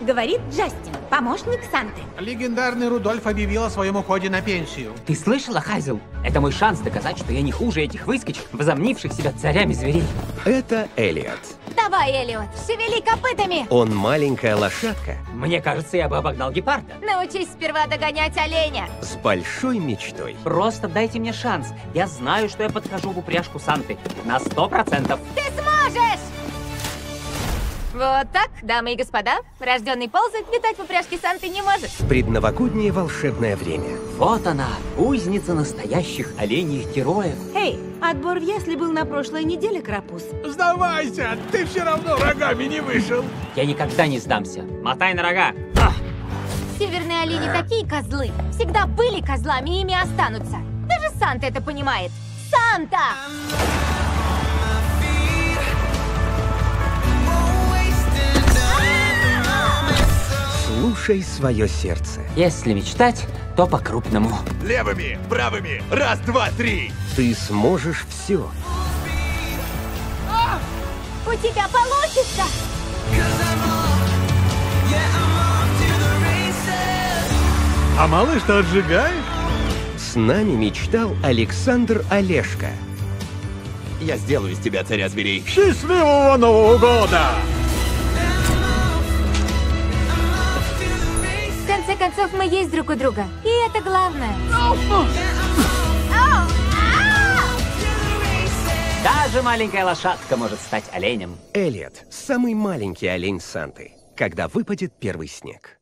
говорит Джастин, помощник Санты. Легендарный Рудольф объявил о своем уходе на пенсию. Ты слышала, Хайзел? Это мой шанс доказать, что я не хуже этих выскочек, возомнивших себя царями зверей. Это Элиот. Давай, Элиот, шевели копытами. Он маленькая лошадка Мне кажется, я бы обогнал гепарда. Научись сперва догонять оленя. с большой мечтой. Просто дайте мне шанс. Я знаю, что я подхожу в упряжку Санты. На 100%. Ты сможешь! Вот так, дамы и господа, рожденный ползать, летать в упряжке Санты не может. Предновогоднее волшебное время. Вот она, узница настоящих оленьих героев. Эй, отбор в ясли был на прошлой неделе, Крапус. Сдавайся, ты все равно рогами не вышел. Я никогда не сдамся. Мотай на рога. Северные олени такие козлы. Всегда были козлами и ими останутся. Даже Санта это понимает. Санта! Слушай свое сердце. Если мечтать, то по-крупному. Левыми, правыми, раз, два, три. Ты сможешь все. У тебя получится! А малыш-то отжигает? С нами мечтал Александр Олешко. Я сделаю из тебя царя зверей. Счастливого Нового года! В конце концов, мы есть друг у друга. И это главное. Даже маленькая лошадка может стать оленем. Элиот – самый маленький олень Санты. Когда выпадет первый снег.